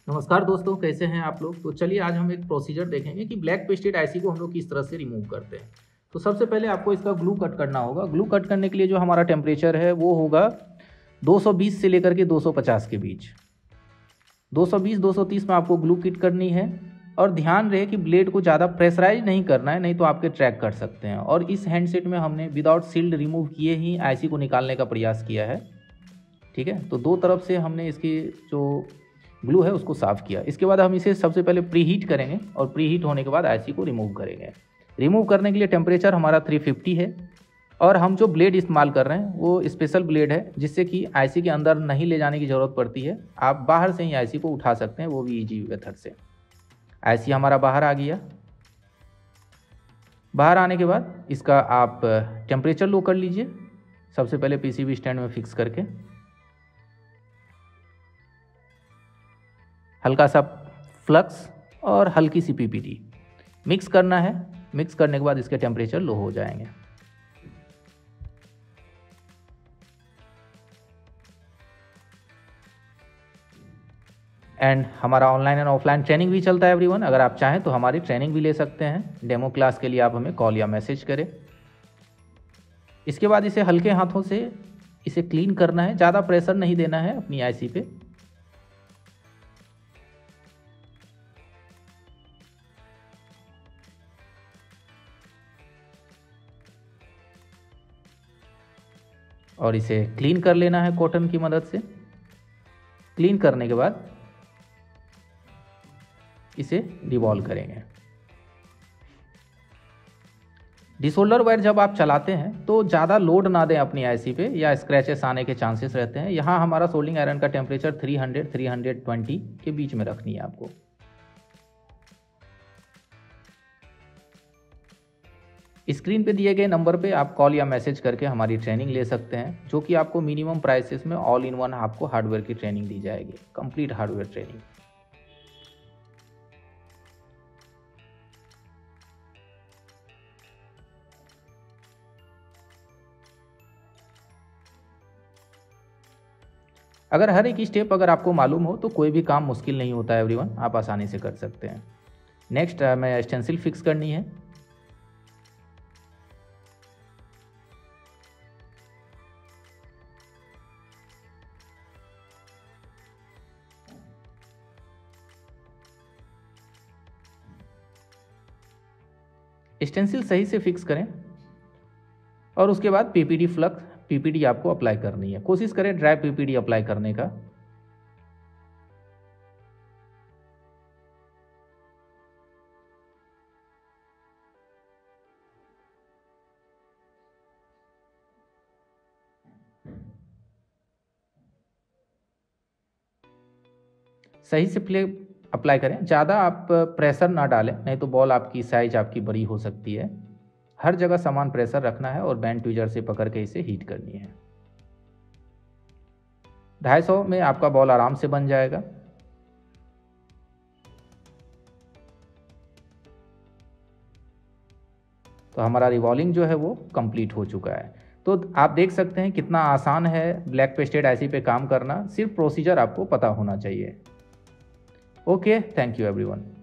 नमस्कार दोस्तों, कैसे हैं आप लोग। तो चलिए आज हम एक प्रोसीजर देखेंगे कि ब्लैक पेस्टेड आईसी को हम लोग किस तरह से रिमूव करते हैं। तो सबसे पहले आपको इसका ग्लू कट करना होगा। ग्लू कट करने के लिए जो हमारा टेम्परेचर है वो होगा 220 से लेकर के 250 के बीच। 220-230 में आपको ग्लू किट करनी है। और ध्यान रहे कि ब्लेड को ज़्यादा प्रेशराइज नहीं करना है, नहीं तो आपके ट्रैक कट सकते हैं। और इस हैंडसेट में हमने विदाउट सील्ड रिमूव किए ही आईसी को निकालने का प्रयास किया है। ठीक है, तो दो तरफ से हमने इसकी जो ग्लू है उसको साफ़ किया। इसके बाद हम इसे सबसे पहले प्रीहीट करेंगे और प्रीहीट होने के बाद आईसी को रिमूव करेंगे। रिमूव करने के लिए टेम्परेचर हमारा 350 है। और हम जो ब्लेड इस्तेमाल कर रहे हैं वो स्पेशल ब्लेड है, जिससे कि आईसी के अंदर नहीं ले जाने की ज़रूरत पड़ती है। आप बाहर से ही आईसी को उठा सकते हैं, वो भी ईजी मेथड से। आईसी हमारा बाहर आ गया। बाहर आने के बाद इसका आप टेम्परेचर लो कर लीजिए, सबसे पहले पीसीबी स्टैंड में फिक्स करके। हल्का सा फ्लक्स और हल्की सी पीपीटी मिक्स करना है। मिक्स करने के बाद इसके टेम्परेचर लो हो जाएंगे। एंड हमारा ऑनलाइन एंड ऑफलाइन ट्रेनिंग भी चलता है एवरीवन। अगर आप चाहें तो हमारी ट्रेनिंग भी ले सकते हैं। डेमो क्लास के लिए आप हमें कॉल या मैसेज करें। इसके बाद इसे हल्के हाथों से इसे क्लीन करना है, ज़्यादा प्रेशर नहीं देना है अपनी आईसी पे। और इसे क्लीन कर लेना है कॉटन की मदद से। क्लीन करने के बाद इसे डिवॉल्व करेंगे। डिसोल्डर वायर जब आप चलाते हैं तो ज़्यादा लोड ना दें अपनी आईसी पे, या स्क्रैचेस आने के चांसेस रहते हैं। यहाँ हमारा सोल्डिंग आयरन का टेम्परेचर 300-320 के बीच में रखनी है आपको। स्क्रीन पे दिए गए नंबर पे आप कॉल या मैसेज करके हमारी ट्रेनिंग ले सकते हैं, जो कि आपको मिनिमम प्राइसेस में ऑल इन वन आपको हार्डवेयर की ट्रेनिंग दी जाएगी, कंप्लीट हार्डवेयर ट्रेनिंग। अगर हर एक स्टेप अगर आपको मालूम हो तो कोई भी काम मुश्किल नहीं होता है एवरीवन, आप आसानी से कर सकते हैं। नेक्स्ट हमें स्टेंसिल फिक्स करनी है। स्टेंसिल सही से फिक्स करें और उसके बाद पीपीडी आपको अप्लाई करनी है। कोशिश करें ड्राई पीपीडी अप्लाई करने का। सही से अप्लाई करें, ज़्यादा आप प्रेशर ना डालें, नहीं तो बॉल आपकी साइज आपकी बड़ी हो सकती है। हर जगह समान प्रेशर रखना है और बैंड ट्विजर से पकड़ के इसे हीट करनी है। 250 में आपका बॉल आराम से बन जाएगा। तो हमारा रिवॉल्विंग जो है वो कंप्लीट हो चुका है। तो आप देख सकते हैं कितना आसान है ब्लैक पेस्टेड आईसी पे काम करना। सिर्फ प्रोसीजर आपको पता होना चाहिए। Okay, thank you everyone.